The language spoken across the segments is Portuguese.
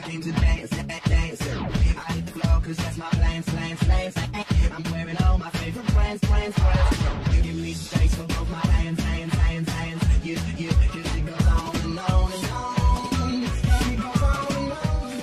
came to dance, dance. I hit the floor 'cause that's my lance. I'm wearing all my favorite brands. You give me space for both my hands. You, 'cause it goes on and on and on. It goes on and on.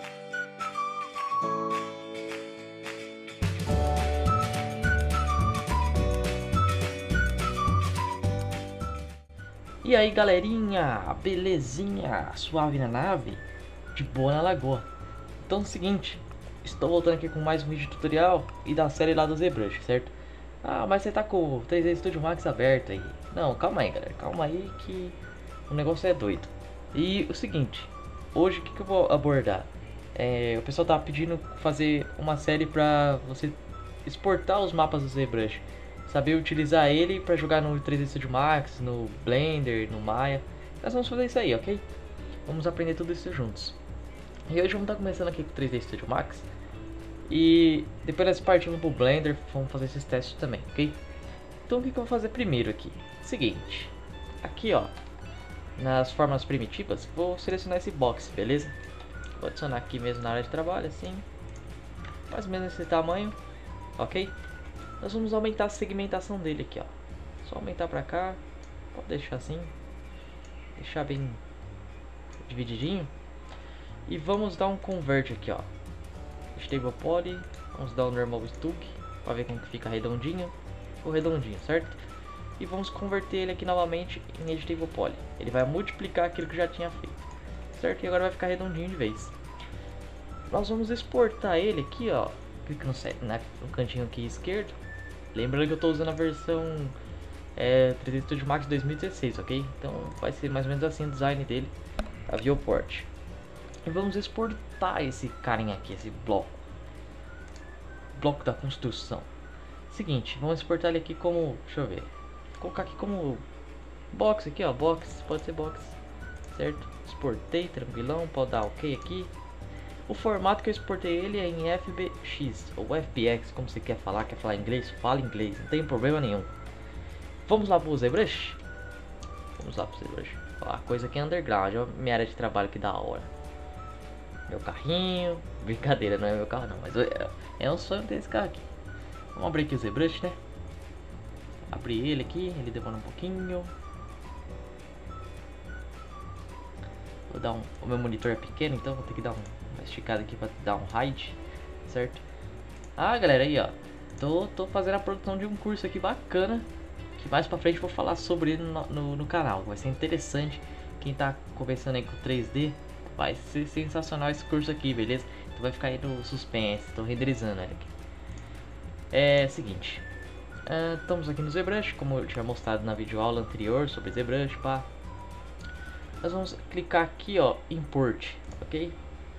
E aí galerinha, belezinha, suave na nave, de boa na lagoa. Então é o seguinte, estou voltando aqui com mais um vídeo tutorial e da série lá do ZBrush, certo? Ah, mas você tá com o 3D Studio Max aberto aí. Não, calma aí galera, calma aí que o negócio é doido. E o seguinte, hoje o que eu vou abordar? O pessoal tá pedindo fazer uma série pra você exportar os mapas do ZBrush, saber utilizar ele para jogar no 3D Studio Max, no Blender, no Maya. Nós vamos fazer isso aí, ok? Vamos aprender tudo isso juntos. E hoje vamos estar começando aqui com o 3D Studio Max. E depois nós partimos pro Blender, vamos fazer esses testes também, ok? Então o que eu vou fazer primeiro aqui? Seguinte, aqui ó, nas formas primitivas, vou selecionar esse box, beleza? Vou adicionar aqui mesmo na área de trabalho, assim, mais ou menos esse tamanho, ok? Nós vamos aumentar a segmentação dele aqui, ó. Só aumentar pra cá. Pode deixar assim. Deixar bem divididinho. E vamos dar um convert aqui, ó. Stable Poly. Vamos dar um Normal Stug. Pra ver como que fica redondinho. Ficou redondinho, certo? E vamos converter ele aqui novamente em Editable Poly. Ele vai multiplicar aquilo que já tinha feito, certo? E agora vai ficar redondinho de vez. Nós vamos exportar ele aqui, ó. Clique no cantinho aqui esquerdo. Lembrando que eu estou usando a versão 3D Studio Max 2016, ok? Então vai ser mais ou menos assim o design dele, a viewport. E vamos exportar esse carinha aqui, esse bloco da construção. Seguinte, vamos exportar ele aqui como, deixa eu ver, vou colocar aqui como box aqui, ó, box, pode ser box, certo? Exportei, tranquilão, pode dar ok aqui. O formato que eu exportei ele é em FBX ou FBX, como você quer falar inglês, fala inglês, não tem problema nenhum. Vamos lá pro ZBrush? Vamos lá pro ZBrush. Ó, a coisa aqui é underground, ó, minha área de trabalho que da hora. Meu carrinho, brincadeira, não é meu carro não, mas é um sonho ter esse carro aqui. Vamos abrir aqui o ZBrush, né? Abrir ele aqui, ele demora um pouquinho. Vou dar o meu monitor é pequeno, então vou ter que dar uma esticada aqui para dar um hide, certo? Ah, galera, aí ó, tô fazendo a produção de um curso aqui bacana, que mais pra frente eu vou falar sobre ele no canal. Vai ser interessante. Quem tá começando aí com 3D, vai ser sensacional esse curso aqui, beleza? Então vai ficar aí no suspense, tô renderizando ele aqui. É seguinte, estamos aqui no ZBrush, como eu tinha mostrado na videoaula anterior sobre ZBrush, pá. Nós vamos clicar aqui, ó, import, ok?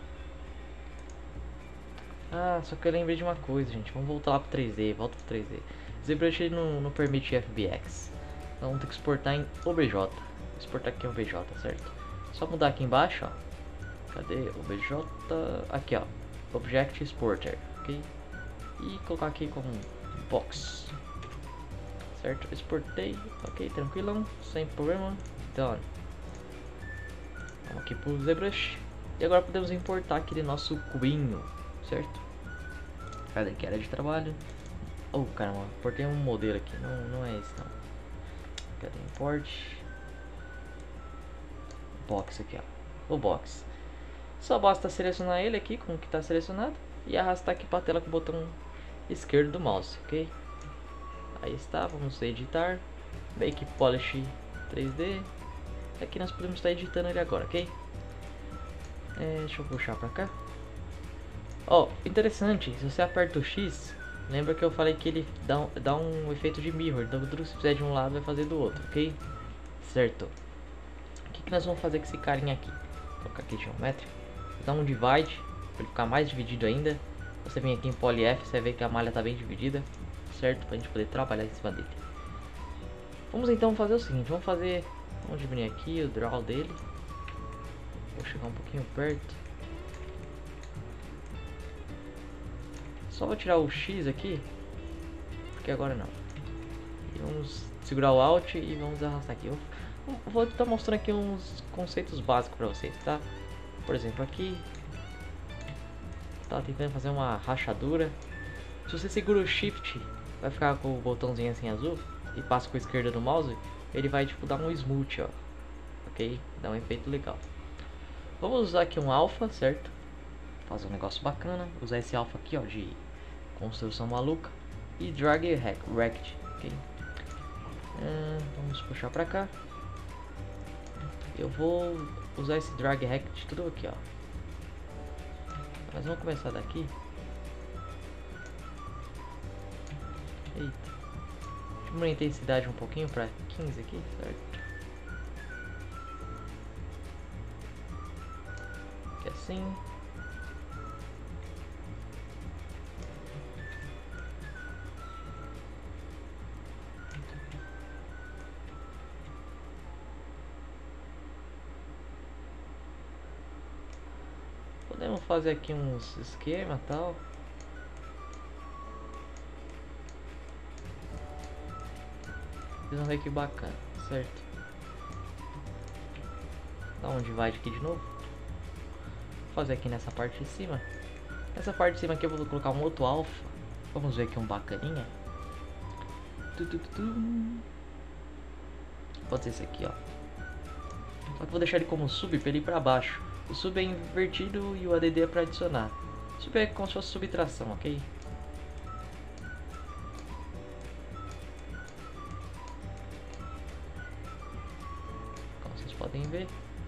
Ah, só que eu lembrei de uma coisa, gente. Vamos voltar lá pro 3D, volta pro 3D. ZBrush ele não permite FBX. Então vamos ter que exportar em OBJ. Vou exportar aqui em OBJ, certo? Só mudar aqui embaixo, ó. Cadê? OBJ, aqui, ó. Object Exporter, ok? E colocar aqui como box, certo? Exportei, ok, tranquilão, sem problema. Done. Vamos aqui pro ZBrush. E agora podemos importar aquele nosso cubinho, certo? Cadê aqui? Área de trabalho. Oh, caramba, importei um modelo aqui. Não é esse, não. Cadê? Import. Box aqui, ó. O box. Só basta selecionar ele aqui, como que tá selecionado. E arrastar aqui pra tela com o botão esquerdo do mouse, ok? Aí está, vamos editar. Make Polish 3D. Aqui nós podemos estar editando ele agora, ok? Deixa eu puxar pra cá. Ó, interessante, se você aperta o X, lembra que eu falei que ele dá um efeito de mirror. Então tudo que você fizer de um lado vai fazer do outro, ok? Certo. O que nós vamos fazer com esse carinha aqui? Vou colocar aqui geométrico. Dar um divide, para ele ficar mais dividido ainda. Você vem aqui em Poly F, você vê que a malha está bem dividida, certo? Para a gente poder trabalhar em cima dele. Vamos então fazer o seguinte, vamos diminuir aqui o draw dele. Vou chegar um pouquinho perto. Só vou tirar o X aqui, porque agora não. E vamos segurar o Alt e vamos arrastar aqui. Eu vou estar mostrando aqui uns conceitos básicos para vocês, tá? Por exemplo, aqui Tava tentando fazer uma rachadura. Se você segura o shift, vai ficar com o botãozinho assim azul e passa com a esquerda do mouse, ele vai tipo dar um smooth, ó. Ok? Dá um efeito legal. Vamos usar aqui um alpha, certo? Fazer um negócio bacana. Usar esse alpha aqui, ó, de construção maluca. E drag rect, ok? Vamos puxar pra cá. Eu vou usar esse drag rect tudo aqui, ó. Mas vamos começar daqui. Eita. Diminuir a intensidade um pouquinho pra 15 aqui, certo? Aqui assim. Podemos fazer aqui uns esquema e tal. Vocês vão ver que bacana, certo? Dá um divide aqui de novo. Vou fazer aqui nessa parte de cima. Nessa parte de cima aqui eu vou colocar um outro alpha. Vamos ver aqui um bacaninha. Pode ser esse aqui, ó. Só que eu vou deixar ele como sub pra ele ir pra baixo. O sub é invertido e o ADD é pra adicionar. Sub é como se fosse subtração, ok? Como vocês podem ver.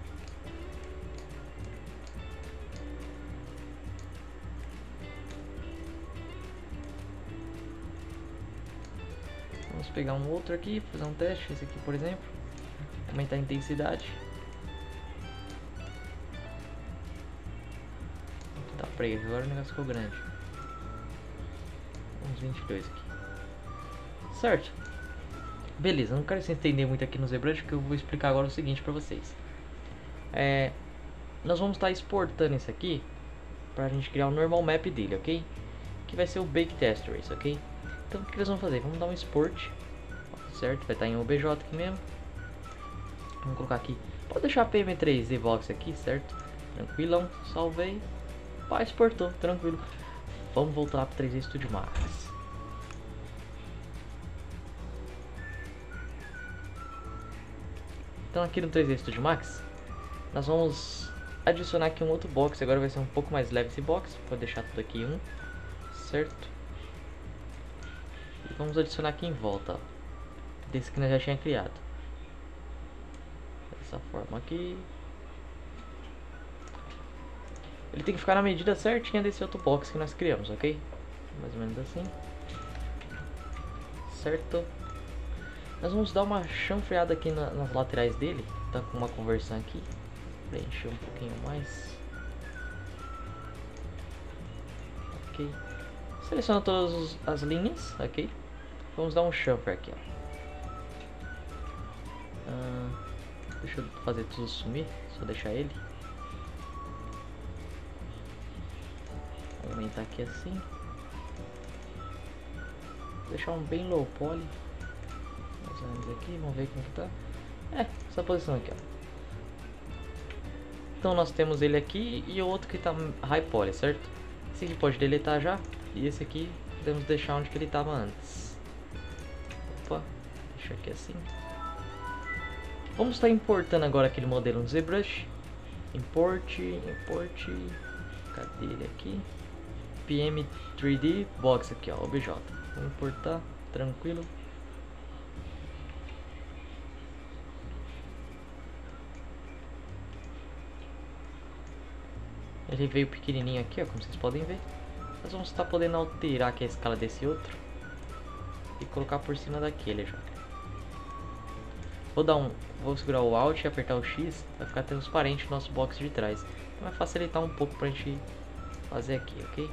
Vamos pegar um outro aqui, fazer um teste. Esse aqui, por exemplo. Aumentar a intensidade. Tá, peraí, agora o negócio ficou grande. Uns 22 aqui. Certo. Beleza, não quero se estender muito aqui no ZBrush, porque eu vou explicar agora o seguinte pra vocês. Nós vamos estar exportando isso aqui pra gente criar o normal map dele, ok? Que vai ser o Bake Test Race, ok? Então o que eles vão fazer? Vamos dar um export, certo? Vai estar em OBJ aqui mesmo. Vamos colocar aqui. Pode deixar a PM3D Box aqui, certo? Tranquilão, salvei. Pá, exportou, tranquilo. Vamos voltar para 3D Studio Max. Então aqui no 3D Studio Max, nós vamos adicionar aqui um outro box. Agora vai ser um pouco mais leve esse box. Vou deixar tudo aqui em 1, certo? E vamos adicionar aqui em volta, ó, desse que nós já tinha criado. Dessa forma aqui. Ele tem que ficar na medida certinha desse outro box que nós criamos, ok? Mais ou menos assim. Certo? Nós vamos dar uma chanfreada aqui nas laterais dele. Tá com uma conversão aqui. Preencher um pouquinho mais. Ok. Seleciona todas as linhas, ok? Vamos dar um chamfer aqui, ó. Deixa eu fazer tudo sumir. Só deixar ele. Vou aumentar aqui assim. Deixar um bem low poly. Mais ou menos aqui, vamos ver como que tá. Essa posição aqui, ó. Então nós temos ele aqui e o outro que tá high poly, certo? Esse aqui pode deletar já. E esse aqui podemos deixar onde que ele estava antes. Opa, deixa aqui assim. Vamos estar importando agora aquele modelo no ZBrush. Import. Cadê ele aqui? PM3D Box aqui, ó, OBJ. Vamos importar, tranquilo. Ele veio pequenininho aqui, ó, como vocês podem ver. Nós vamos estar podendo alterar aqui a escala desse outro e colocar por cima daquele já. Vou segurar o Alt e apertar o X, vai ficar transparente o nosso box de trás. Então vai facilitar um pouco pra gente fazer aqui, ok?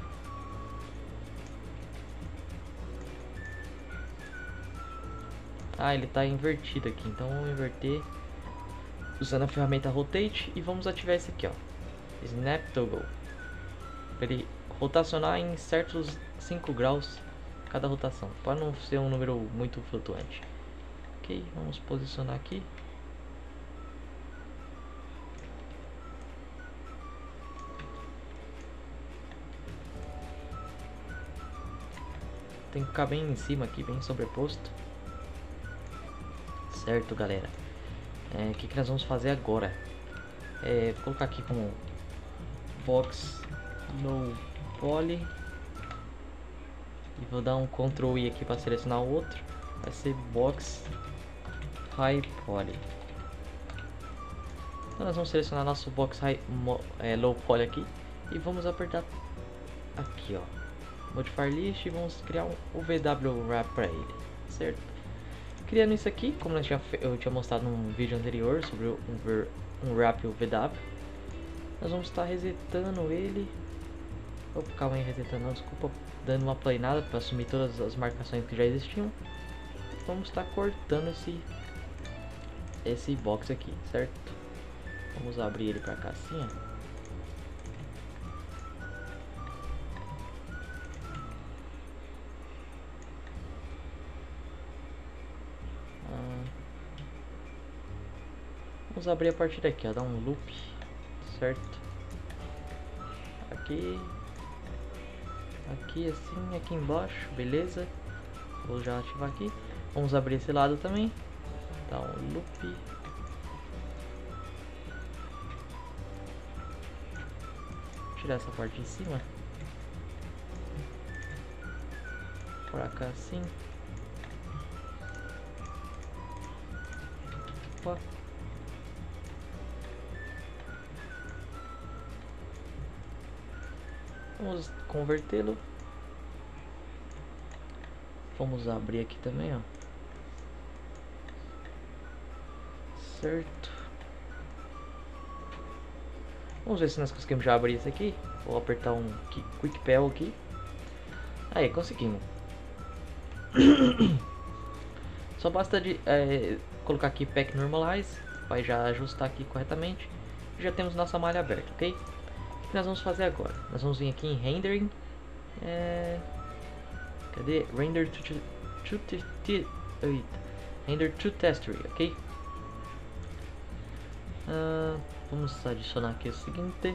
Ele tá invertido aqui, então vamos inverter usando a ferramenta Rotate e vamos ativar esse aqui, ó, Snap Toggle, para ele rotacionar em certos 5 graus cada rotação, para não ser um número muito flutuante. Ok, vamos posicionar aqui. tem que ficar bem em cima aqui, bem sobreposto. Certo, galera. O que nós vamos fazer agora? Vou colocar aqui como box no poly. E vou dar um Ctrl I aqui para selecionar o outro. Vai ser box high poly. Então nós vamos selecionar nosso box low poly aqui. E vamos apertar aqui, ó, modifier list, e vamos criar um VW wrap para ele, certo? Criando isso aqui, como eu tinha mostrado num vídeo anterior sobre um wrap VW, nós vamos estar resetando ele. Opa, calma aí, resetando não, desculpa, dando uma planada para assumir todas as marcações que já existiam. Vamos estar cortando esse box aqui, certo? Vamos abrir ele para cá assim, ó. Vamos abrir a partir daqui, ó, dar um loop, certo? Aqui assim, aqui embaixo, beleza? Vou já ativar aqui. Vamos abrir esse lado também, dar um loop. Tirar essa parte de cima, pra cá assim. Opa. Vamos convertê-lo. Vamos abrir aqui também, ó. Certo. Vamos ver se nós conseguimos já abrir isso aqui. Vou apertar um Quick Pel aqui. Aí, conseguimos. Só basta de colocar aqui Pack Normalize. Vai já ajustar aqui corretamente. Já temos nossa malha aberta, ok? O que nós vamos fazer agora? Nós vamos vir aqui em Rendering. Cadê? Render to Texture, ok? Vamos adicionar aqui o seguinte.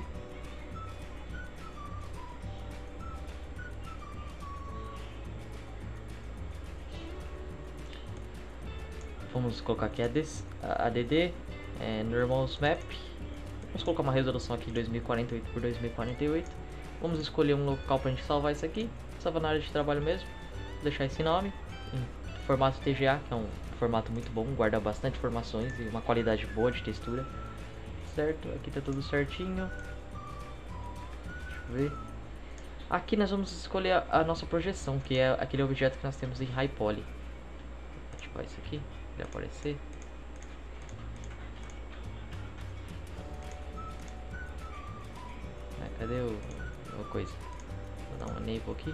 Vamos colocar aqui ADD, Normal Map. Vamos colocar uma resolução aqui 2048 por 2048. Vamos escolher um local para a gente salvar isso aqui. Salva na área de trabalho mesmo. Vou deixar esse nome em formato TGA, que é um formato muito bom, guarda bastante informações e uma qualidade boa de textura. Certo, aqui tá tudo certinho. Deixa eu ver. Aqui nós vamos escolher a nossa projeção, que é aquele objeto que nós temos em High Poly. Vou ativar isso aqui, para aparecer. Cadê a coisa? Vou dar um enable aqui.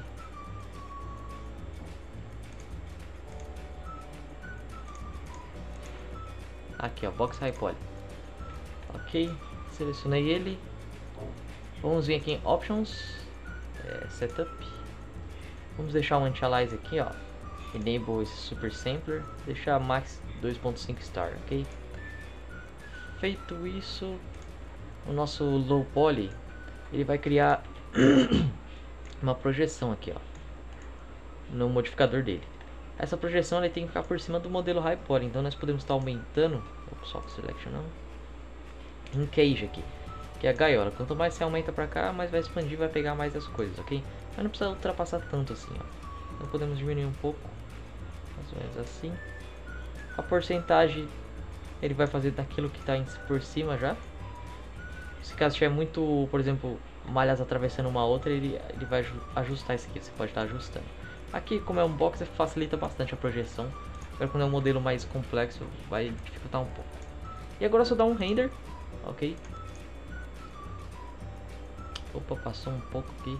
Aqui, ó, Box High Poly. Ok, selecionei ele. Vamos vir aqui em Options, Setup. Vamos deixar um Anti-Alias aqui, ó. Enable esse Super Sampler. Deixar Max 2.5 Star, ok? Feito isso, o nosso Low Poly, ele vai criar uma projeção aqui, ó, no modificador dele. Essa projeção ele tem que ficar por cima do modelo High Poly, então nós podemos estar aumentando. Soft Selection não. Um cage aqui, que é a gaiola. Quanto mais você aumenta pra cá, mais vai expandir, vai pegar mais as coisas, ok? Mas não precisa ultrapassar tanto assim, ó. Então podemos diminuir um pouco, mais ou menos assim. A porcentagem ele vai fazer daquilo que está por cima já. Se caso tiver muito, por exemplo, malhas atravessando uma outra, ele vai ajustar isso aqui. Você pode estar ajustando. Aqui, como é um box, facilita bastante a projeção. Agora, quando é um modelo mais complexo, vai dificultar um pouco. E agora só dá um render, ok? Opa, passou um pouco aqui.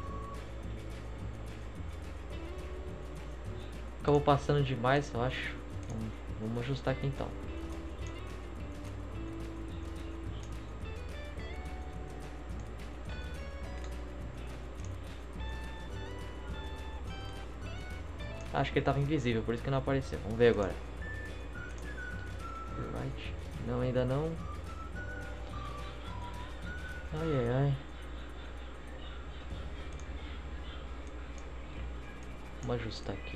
Acabou passando demais, eu acho. Vamos ajustar aqui então. Acho que ele estava invisível, por isso que não apareceu. Vamos ver agora. Right. Não, ainda não. Ai, ai, ai. Vamos ajustar aqui.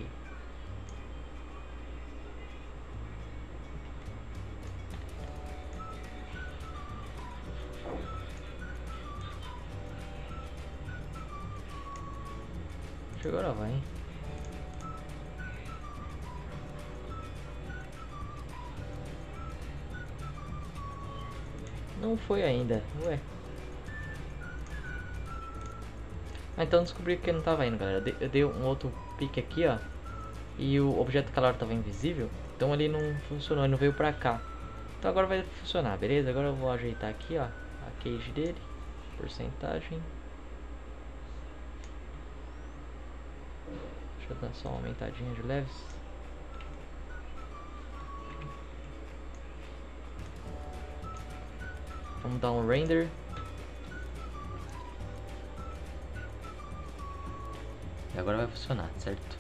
Agora vai, hein? Não foi ainda, ué. Ah, então descobri que não tava indo, galera. Eu dei um outro pique aqui, ó. E o objeto calor tava invisível. Então ele não funcionou, ele não veio pra cá. Então agora vai funcionar, beleza? Agora eu vou ajeitar aqui, ó, a cage dele. Porcentagem. Deixa eu dar só uma aumentadinha de leves. Vamos dar um render. E agora vai funcionar, certo?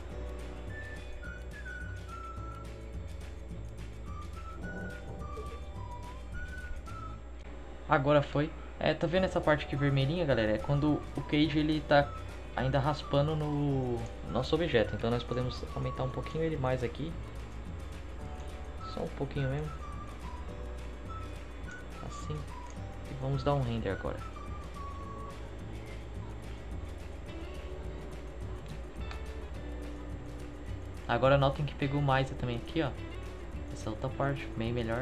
Agora foi. Tá vendo essa parte aqui vermelhinha, galera? É quando o cage ele tá ainda raspando no nosso objeto. Então nós podemos aumentar um pouquinho ele mais aqui. Só um pouquinho mesmo. Assim. E vamos dar um render agora. Agora notem que pegou mais também aqui, ó. Essa outra parte, bem melhor.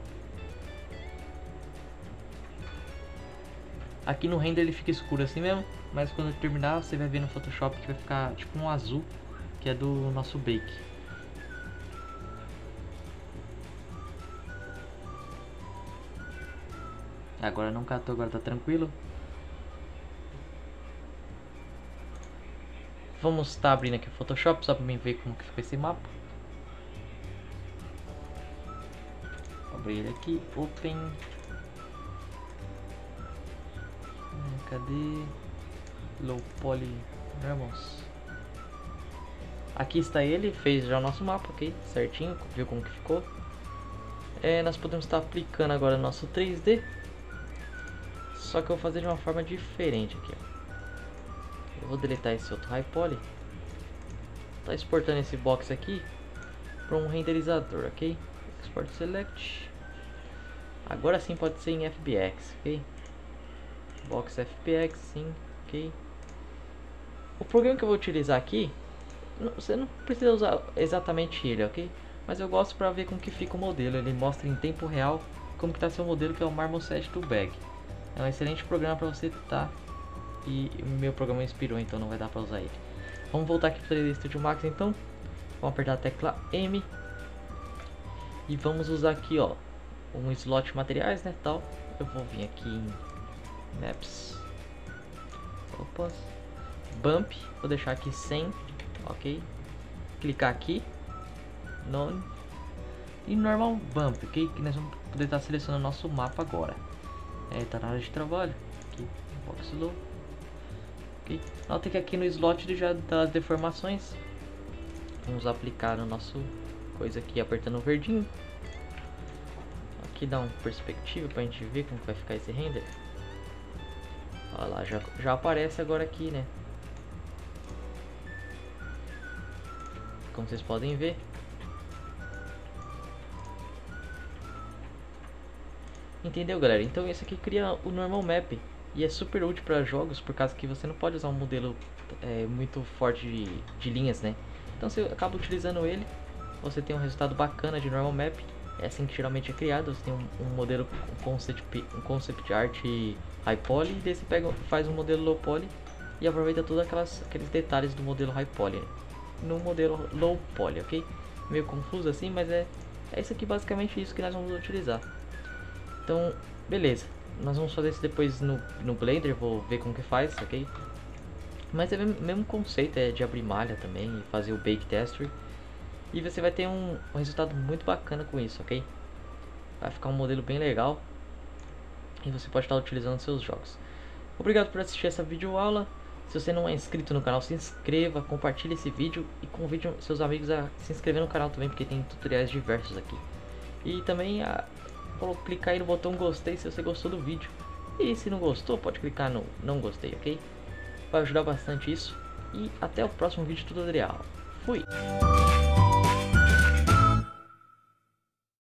Aqui no render ele fica escuro assim mesmo, mas quando terminar você vai ver no Photoshop que vai ficar tipo um azul, que é do nosso bake. Agora não catou, agora tá tranquilo. Vamos estar abrindo aqui o Photoshop só pra mim ver como que ficou esse mapa. Vou abrir ele aqui, open. Cadê? Low Poly Ramos. Aqui está ele, fez já o nosso mapa, ok? Certinho, viu como que ficou? Nós podemos estar aplicando agora nosso 3D. Só que eu vou fazer de uma forma diferente aqui, ó. Eu vou deletar esse outro High Poly. Tá exportando esse box aqui para um renderizador, ok? Export Select. Agora sim pode ser em FBX, ok? Box FBX, sim, ok. O programa que eu vou utilizar aqui, você não precisa usar exatamente ele, ok? Mas eu gosto para ver como que fica o modelo. Ele mostra em tempo real como que está seu modelo, que é o Marmoset do Bag. É um excelente programa para você estar. E o meu programa inspirou, então não vai dar para usar ele. Vamos voltar aqui para o Studio Max, então. Vamos apertar a tecla M. E vamos usar aqui, ó, um slot materiais, né, tal. Eu vou vir aqui em Maps, opa, Bump, vou deixar aqui 100, ok, clicar aqui, None, e Normal Bump, ok, que nós vamos poder estar selecionando nosso mapa agora. Tá na área de trabalho, aqui, Box Low, ok, nota que aqui no slot ele já dá as deformações. Vamos aplicar no nosso coisa aqui, apertando o verdinho, aqui dá um perspectiva pra gente ver como vai ficar esse render. Olha lá, já aparece agora aqui, né? Como vocês podem ver. Entendeu, galera? Então esse aqui cria o normal map. E é super útil para jogos, por causa que você não pode usar um modelo muito forte de linhas, né? Então você acaba utilizando ele, você tem um resultado bacana de normal map. É assim que geralmente é criado. Você tem um modelo, um concept art high poly, e daí você faz um modelo low poly e aproveita todos aqueles detalhes do modelo high poly, né, no modelo low poly, ok? Meio confuso assim, mas é isso aqui, basicamente isso que nós vamos utilizar. Então, beleza, nós vamos fazer isso depois no Blender, vou ver como que faz, ok? Mas é o mesmo conceito, é de abrir malha também e fazer o bake tester. E você vai ter um resultado muito bacana com isso, ok? Vai ficar um modelo bem legal. E você pode estar utilizando nos seus jogos. Obrigado por assistir essa videoaula. Se você não é inscrito no canal, se inscreva, compartilhe esse vídeo. E convide seus amigos a se inscrever no canal também, porque tem tutoriais diversos aqui. E também clicar aí no botão gostei se você gostou do vídeo. E se não gostou, pode clicar no não gostei, ok? Vai ajudar bastante isso. e até o próximo vídeo tutorial. Fui!